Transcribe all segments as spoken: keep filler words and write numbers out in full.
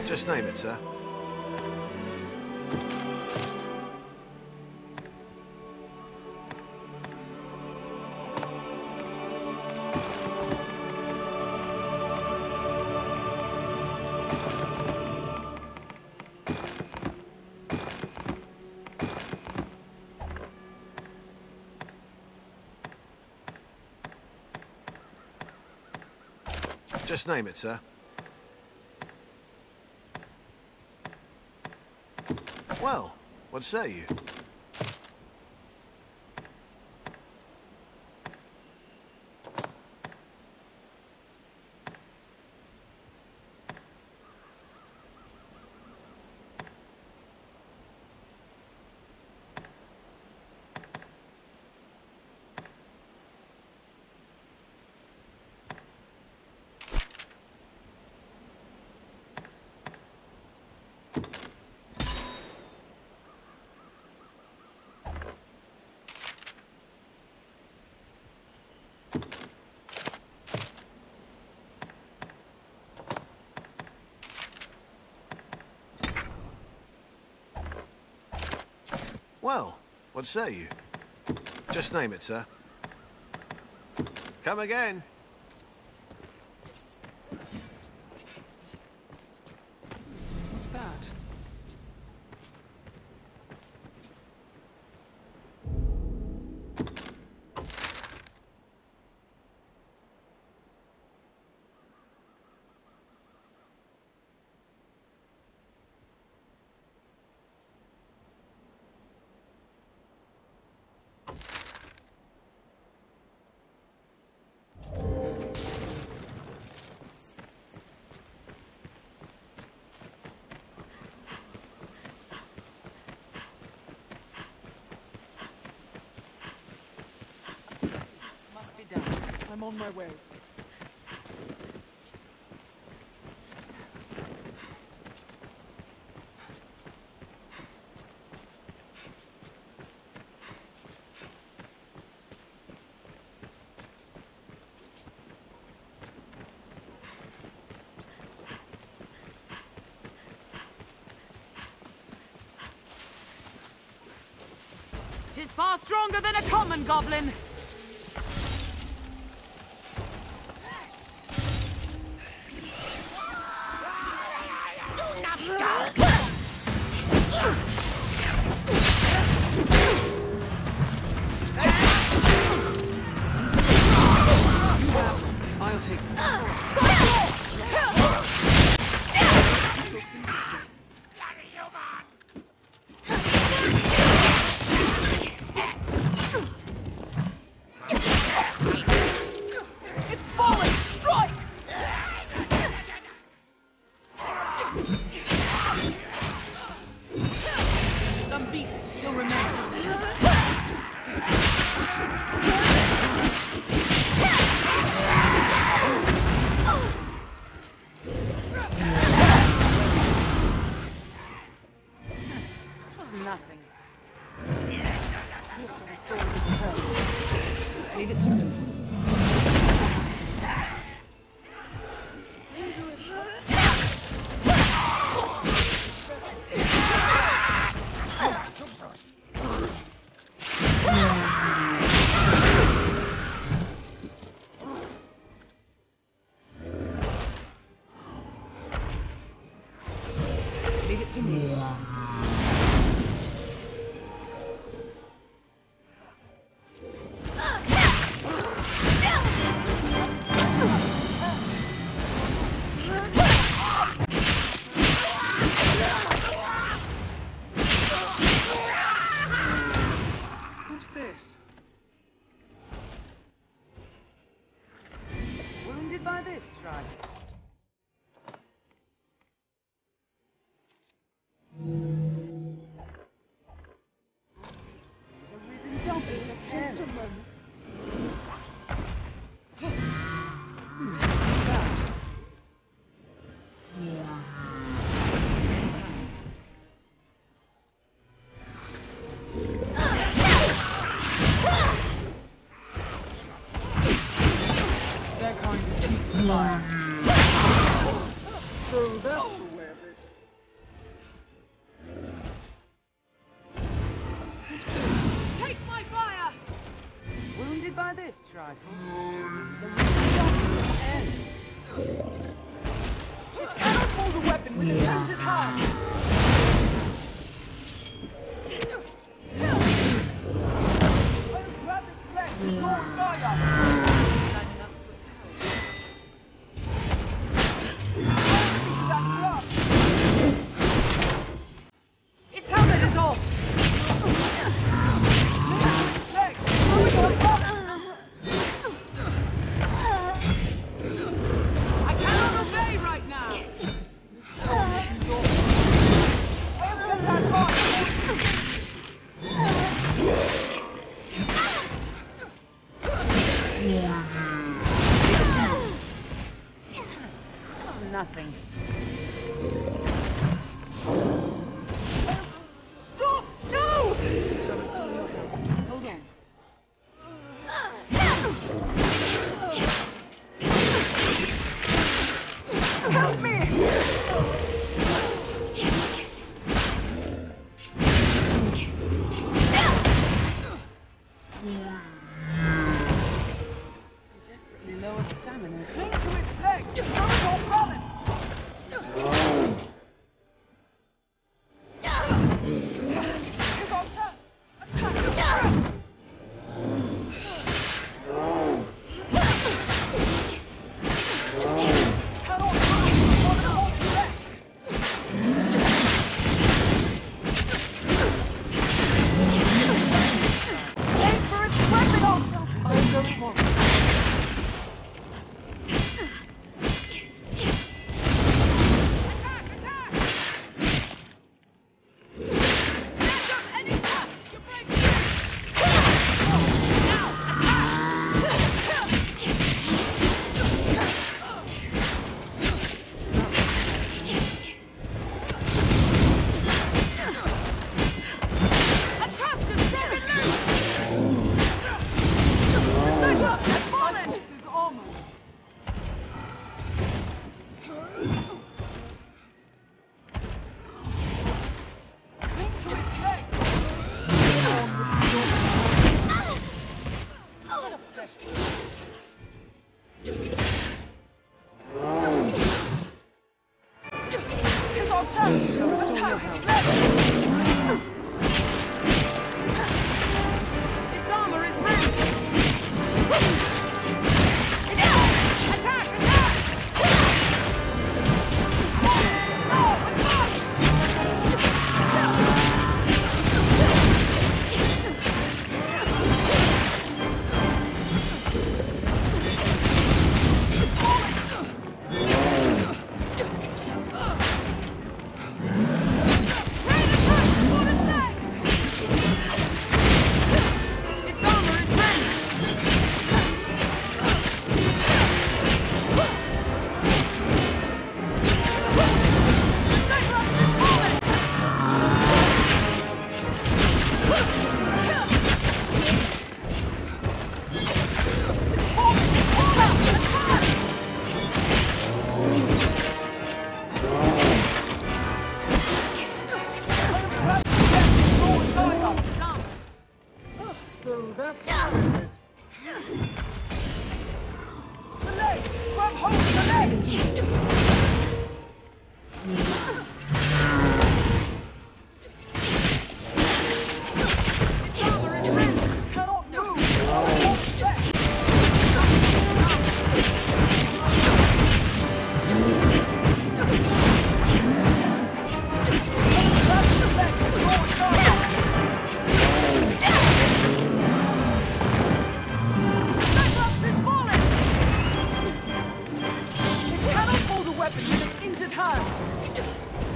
Just name it, sir. Just name it, sir. Well, what say you? Well, what say you? Just name it, sir. Come again. What's that? I'm on my way. Tis far stronger than a common goblin. I'll take them. This looks interesting. It's falling! Strike! Some beasts still remain. Nothing. This sort of story doesn't hurt. Leave it to me. Leave it to me. What's this? Wounded by this, Trudge. There's a risen dog. Just a moment. Their kind is keep alive. rifle. So we can jump some ends. It cannot hold a weapon with an injured hand. I'll grab its leg to draw its eye up. Lining up to into that blood. Its helmet is off. Its leg. Moving on balance. I cannot obey right now. I'll get that box. Nothing. Stop! No! Shall restore your health. Hold on. Help me! Desperately low of stamina. Cling to its leg! It's going off balance! Here's our chance! Attack! Cannot move! One holds left! Aim for its weapon, officer! I don't want it. So that's it. The leg! Grab hold of the leg! Its armor is rent! Cannot move! Hold back! Grab the leg to draw its armor! Weapon with an injured hand.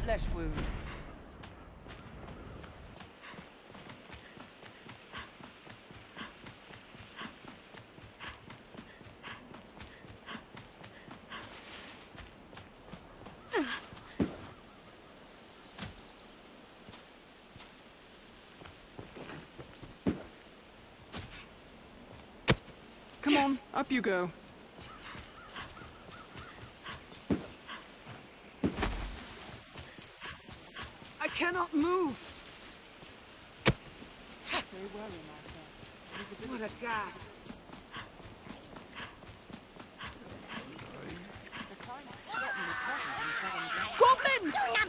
flesh wound. Come on, up you go. I cannot move. Very worrying, Master. What a gap. Goblin!